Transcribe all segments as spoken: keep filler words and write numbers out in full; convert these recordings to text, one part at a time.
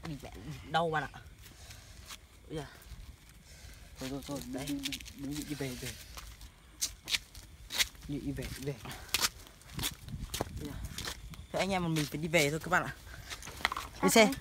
bị bẻ đau bạn ạ. Bây giờ thôi thôi thôi đấy, đứng đi về về đi về về. Thế anh em mình phải đi về thôi các bạn ạ. Đi xe.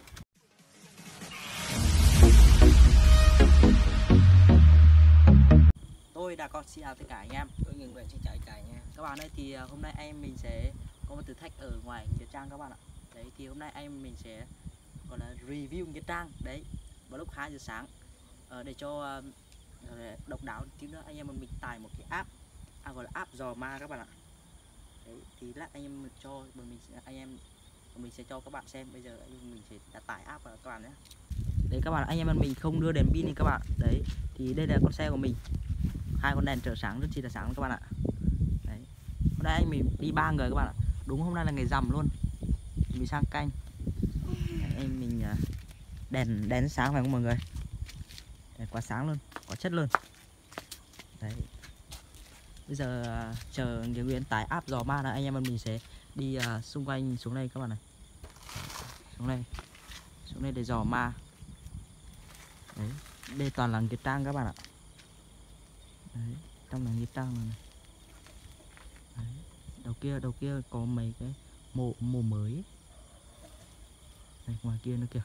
Tôi đã có xin chào tất cả anh em. Tôi Nguyễn Nguyễn xin chào tất cả anh em. Các bạn ơi, thì hôm nay anh em mình sẽ có một thử thách ở ngoài Nghĩa Trang các bạn ạ. Đấy thì hôm nay anh em mình sẽ gọi là review Nghĩa Trang đấy vào lúc hai giờ sáng ờ, để cho uh, độc đáo tí nữa anh em mình tải một cái app à, gọi là app dò ma các bạn ạ. Đấy thì lát anh em cho mình anh em mình sẽ cho các bạn xem. Bây giờ anh em mình sẽ đã tải app vào các bạn nhé. Đấy các bạn, anh em mình không đưa đèn pin đi các bạn. Đấy thì đây là con xe của mình, hai con đèn trợ sáng rất chi là sáng các bạn ạ. Đấy, hôm nay anh mình đi ba người các bạn ạ. Đúng hôm nay là ngày rằm luôn, mình sang canh. Đấy, em mình đèn đèn sáng phải không mọi người? Đèn quá sáng luôn, quá chất luôn. Đấy, bây giờ chờ Nghĩa Nguyễn tải app dò ma là anh em mình sẽ đi uh, xung quanh xuống đây các bạn này, xuống đây xuống đây để dò ma. Đấy, đây toàn là Nghĩa Trang các bạn ạ. Đấy, trong là Nghĩa Trang này. Đấy, đầu kia đầu kia có mấy cái mộ mộ mới ấy. Đây, ngoài kia nữa kìa.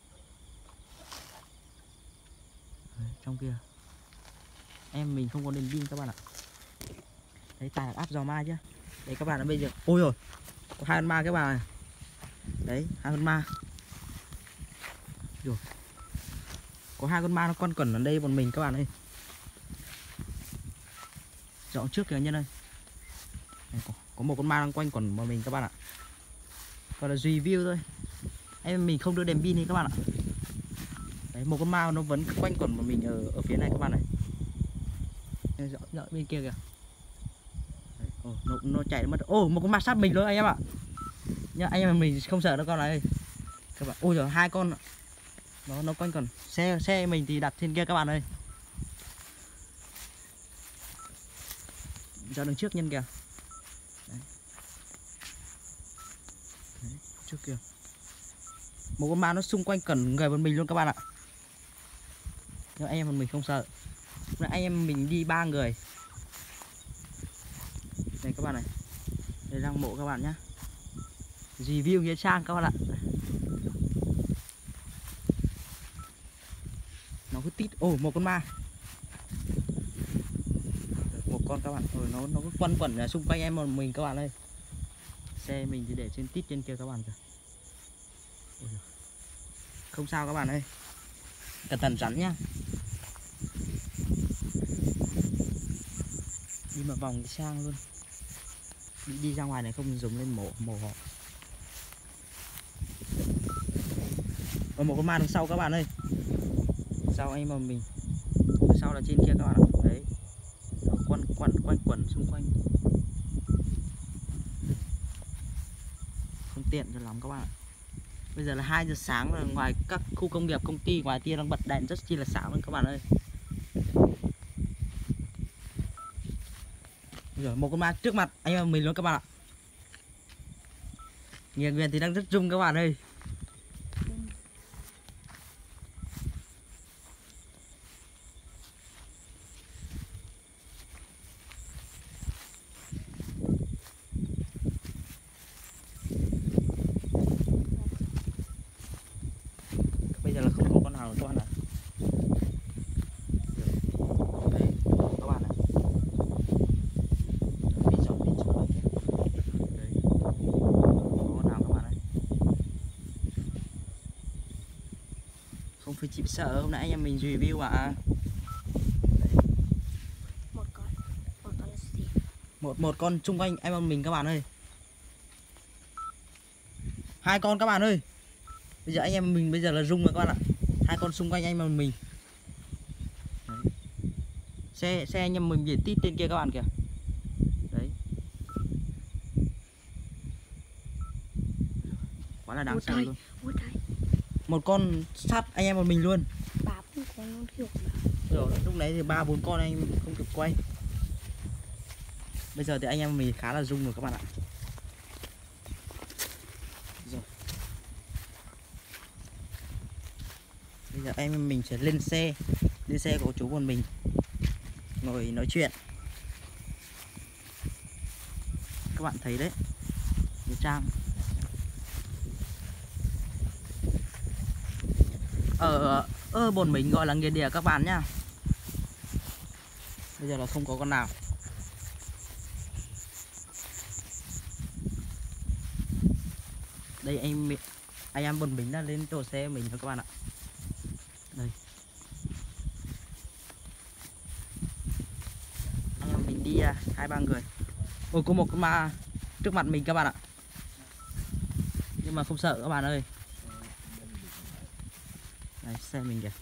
Đấy, trong kia em mình không có đèn pin các bạn ạ. Đấy, tải app dò ma chứ. Đấy các bạn, bây giờ ôi rồi có hai con ma các bạn này. Đấy, hai con ma rồi, có hai con ma nó quanh quẩn ở đây bọn mình các bạn ơi. Dọn trước kìa nhân ơi. Đây, có, có một con ma đang quanh quẩn bọn mình các bạn ạ. Còn là review thôi, em mình không đưa đèn pin đi các bạn ạ. Đấy, một con ma nó vẫn quanh quẩn bọn mình ở ở phía này các bạn này. Dọn, dọn bên kia kìa. Đấy, ồ, nó, nó chạy mất. Ồ, một con ma sát mình luôn anh em ạ. Nhá, anh em mình không sợ đâu con này các bạn. Ôi giời, hai con nó nó quanh quẩn. Xe xe mình thì đặt trên kia các bạn ơi. Ra đường trước nhân kìa. Đấy. Đấy, trước kìa. Một con ma nó xung quanh cẩn người bọn mình luôn các bạn ạ. Nhưng anh em mình không sợ. Anh em mình đi ba người. Đây các bạn này. Đây lăng mộ các bạn nhá. Review Nghĩa Trang các bạn ạ. Nó cứ tít. Ồ, một con ma. Một con các bạn. Ồ, nó nó cứ quanh quẩn xung quanh em một mình các bạn ơi. Xe mình thì để trên tít trên kia các bạn kìa. Không sao các bạn ơi. Cẩn thận rắn nhá. Đi mà vòng cái sang luôn. Đi, đi ra ngoài này không dùng lên mổ mổ họ. Còn một con ma đằng sau các bạn ơi. Sau anh mà mình. Sau là trên kia các bạn ạ. Đấy. Nó quanh quẩn quanh quẩn xung quanh. Không tiện cho lắm các bạn ạ. Bây giờ là hai giờ sáng rồi, ngoài các khu công nghiệp công ty ngoài kia đang bật đèn rất chi là sáng luôn các bạn ơi. Rồi, một con ma trước mặt anh em mình luôn các bạn ạ. Nghĩa Nguyễn thì đang rất rung các bạn ơi. Bây giờ là không có con nào nữa các bạn ạ. Đấy, các bạn ạ. Đi dọn đi xung quanh kìa. Đấy, không có con nào các bạn ơi. Không phải chịu sợ, hôm nãy anh em mình review ạ. Một con, một con gì? Một một con xung quanh anh em mình các bạn ơi. Hai con các bạn ơi. Bây giờ anh em mình bây giờ là rung rồi các bạn ạ. Hai con xung quanh anh em mình. Đấy. Xe xe anh em mình biển tít trên kia các bạn kìa. Đấy. Quá là đáng sợ luôn. Một con sát anh em một mình luôn. Ba bốn con luôn kiểu. Rồi lúc đấy thì ba bốn con anh không kịp quay. Bây giờ thì anh em mình khá là rung rồi các bạn ạ. Rồi. Bây giờ em mình sẽ lên xe, lên xe của chú bọn mình ngồi nói chuyện. Các bạn thấy đấy, Nghĩa Trang. Ở ở bọn mình gọi là nghĩa địa các bạn nhá. Bây giờ là không có con nào. Đây anh anh em bọn mình đã lên chỗ xe mình rồi các bạn ạ. Đây. Anh em mình đi hai ba người. Ôi có một con ma trước mặt mình các bạn ạ. Nhưng mà không sợ các bạn ơi. Đây xe mình kìa.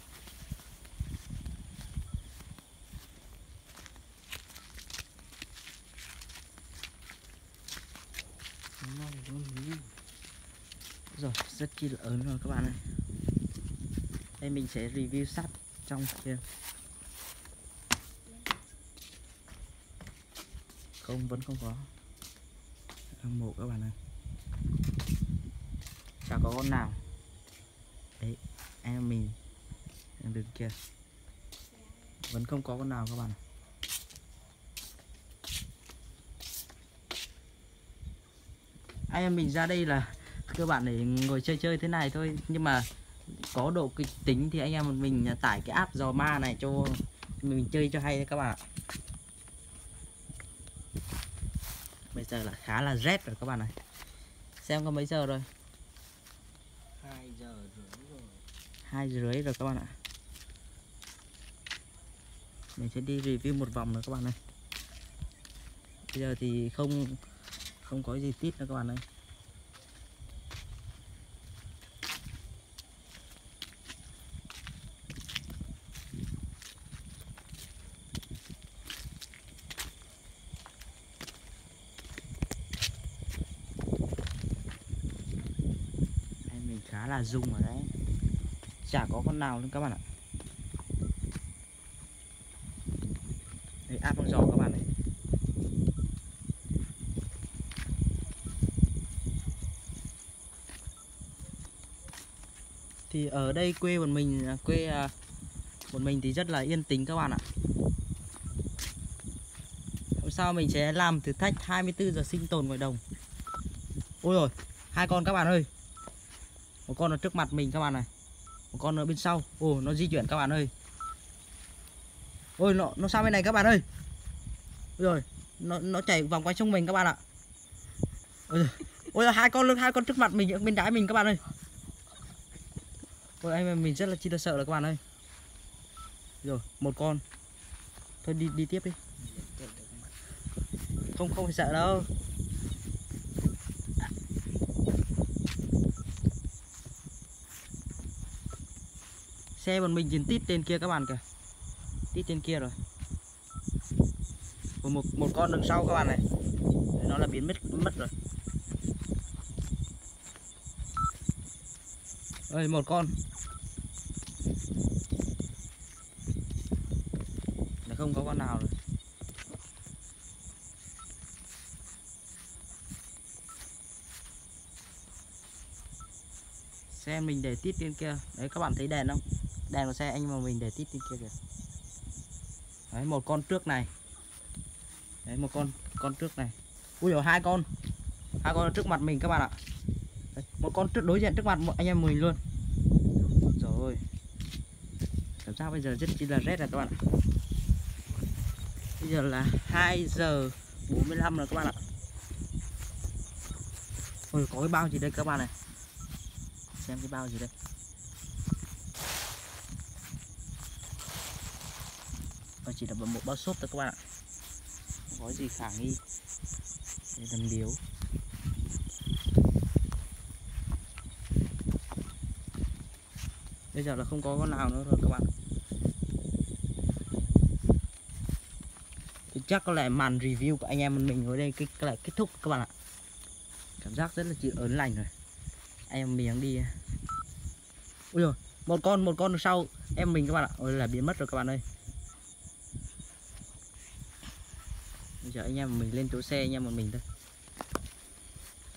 Rồi rất chi là ớn rồi các bạn ơi. Đây mình sẽ review sát trong kia. Không, vẫn không có đang mổ các bạn ơi. Chả có con nào. Đấy em mình em đứng kia vẫn không có con nào các bạn. Anh em mình ra đây là cơ bản để ngồi chơi chơi thế này thôi, nhưng mà có độ kịch tính thì anh em mình tải cái app dò ma này cho mình chơi cho hay các bạn ạ. Bây giờ là khá là rét rồi các bạn này. Xem có mấy giờ rồi? hai giờ rưỡi rồi. Hai giờ rưỡi rồi các bạn ạ. Mình sẽ đi review một vòng nữa các bạn ơi. Bây giờ thì không không có gì tít nữa các bạn ơi. Em mình khá là rung rồi đấy. Chả có con nào luôn các bạn ạ. Đấy, áp con giò các bạn này. Thì ở đây quê bọn mình, quê bọn mình thì rất là yên tĩnh các bạn ạ. Hôm sau mình sẽ làm thử thách hai mươi tư giờ sinh tồn ngoài đồng. Ôi rồi, hai con các bạn ơi. Một con ở trước mặt mình các bạn này, một con ở bên sau. Ồ, nó di chuyển các bạn ơi. Ôi, nó nó sang bên này các bạn ơi. Ôi rồi, nó nó chạy vòng quanh sông mình các bạn ạ. Ôi rồi, ôi hai con hai con trước mặt mình, bên trái mình các bạn ơi. Ôi anh mình rất là chi là sợ rồi các bạn ơi. Rồi, một con. Thôi đi đi tiếp đi. Không không phải sợ đâu. Xe bọn mình nhìn tít trên kia các bạn kìa. Tít trên kia rồi. Một, một, một con đằng sau các bạn này. Nó là biến mất mất rồi. Ơi một con. Là không có con nào rồi. Xe mình để tít trên kia. Đấy các bạn thấy đèn không? Đèn của xe anh mà mình để tít trên kia kìa. Đấy một con trước này. Đấy một con con trước này. Ui dồi hai con. Hai con trước mặt mình các bạn ạ. Đấy, một con trước đối diện trước mặt anh em mình luôn. Rồi. Cảm giác bây giờ rất chi là rét rồi các bạn ạ. Bây giờ là hai giờ bốn mươi lăm rồi các bạn ạ. Ôi có cái bao gì đây các bạn này. Xem cái bao gì đây. Và chỉ là một bao xốp thôi các bạn ạ. Không có gì khả nghi. Đây là điếu. Bây giờ là không có con nào nữa rồi các bạn. Thì chắc có lẽ màn review của anh em mình ở đây cái, cái lại kết thúc các bạn ạ. Cảm giác rất là chỉ ớn lạnh rồi. Anh em mình đi. Ui rồi, một con một con đằng sau em mình các bạn ạ. Ôi là biến mất rồi các bạn ơi. Bây giờ anh em mình lên chỗ xe anh em một mình thôi.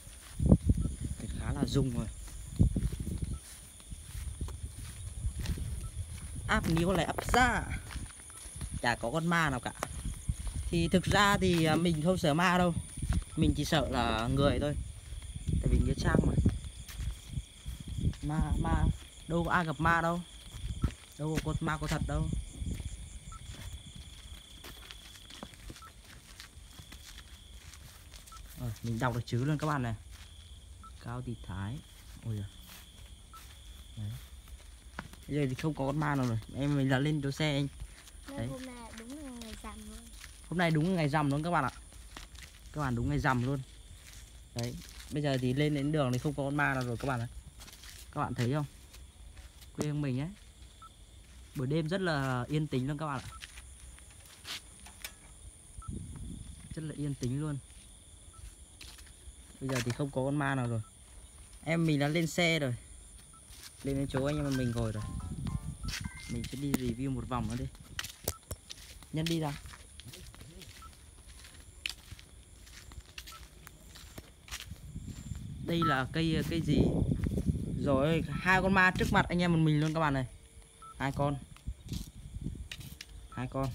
Thì khá là rung rồi. áp níu lại áp ra, chả có con ma nào cả. Thì thực ra thì mình không sợ ma đâu, mình chỉ sợ là người thôi, tại vì nghĩa trang mà. Ma ma đâu có ai gặp ma đâu, đâu có ma có thật đâu. Rồi, mình đọc được chữ luôn các bạn này. Cao Thị Thái. Ôi giời. Đấy. Bây giờ thì không có con ma nào rồi. Em mình là lên chỗ xe anh. Đấy. Hôm nay đúng là ngày rằm luôn. Hôm nay đúng ngày rằm luôn các bạn ạ. Các bạn đúng ngày rằm luôn. Đấy. Bây giờ thì lên đến đường thì không có con ma nào rồi các bạn ạ. Các bạn thấy không? Quê hương mình ấy. Buổi đêm rất là yên tĩnh luôn các bạn ạ. Rất là yên tĩnh luôn. Bây giờ thì không có con ma nào rồi. Em mình đã lên xe rồi, lên đến chỗ anh em mình ngồi rồi. Mình sẽ đi review một vòng nữa đi. Nhân đi ra. Đây là cây cây gì? Rồi hai con ma trước mặt anh em mình luôn các bạn này. Hai con. Hai con.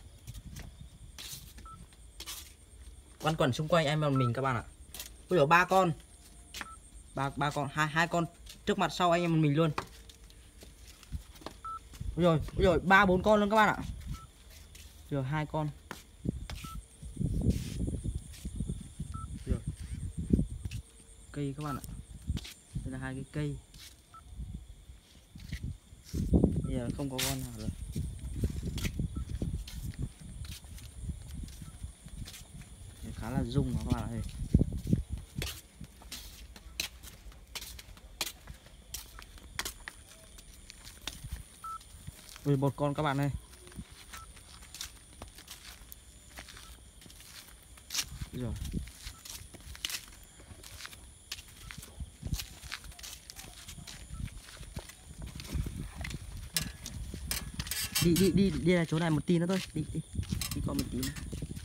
Quanh quẩn xung quanh anh em mình các bạn ạ. Ôi dồi, ba con. Ba ba con, hai hai con trước mặt sau anh em mình luôn. Ôi rồi, ôi rồi, ba bốn con luôn các bạn ạ. Rồi hai con. Rồi. Cây các bạn ạ. Đây là hai cái cây. Bây giờ không có con nào rồi. Khá là rung các bạn ơi. Ui, một con các bạn ơi. Rồi. Đi đi đi đi ra chỗ này một tí nữa thôi, đi đi. Đi qua một tí nữa.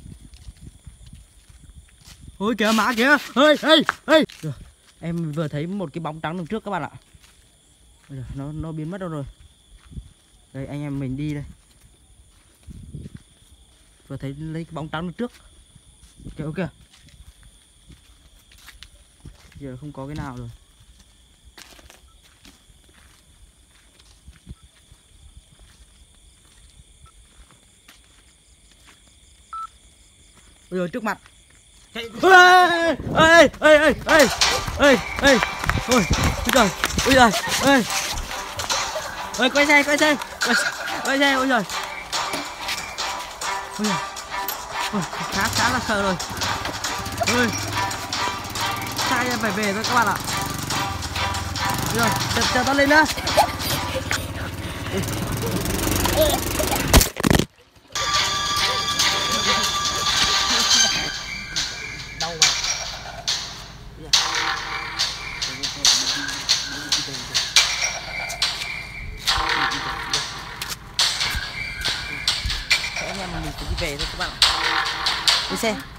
Ôi kìa mã kìa. Ơi ơi ơi. Em vừa thấy một cái bóng trắng đằng trước các bạn ạ. Bây giờ nó nó biến mất đâu rồi. Đây anh em mình đi đây. Vừa thấy lấy cái bóng trắng đằng trước. Kìa kìa. Giờ không có cái nào rồi. Bây giờ trước mặt. Ê ê ê ê ê ê ê ê. Ôi trời, ôi trời, ê. Ôi quay xe, quay xe. Quay xe, ôi trời. Ôi trời. Ôi, khá khá là sợ rồi. Ôi. Sai em phải về thôi các bạn ạ. Rồi, chờ, chờ tao lên nữa. Đau vào. Anh em mình sẽ đi về thôi các bạn ạ. Đi xe.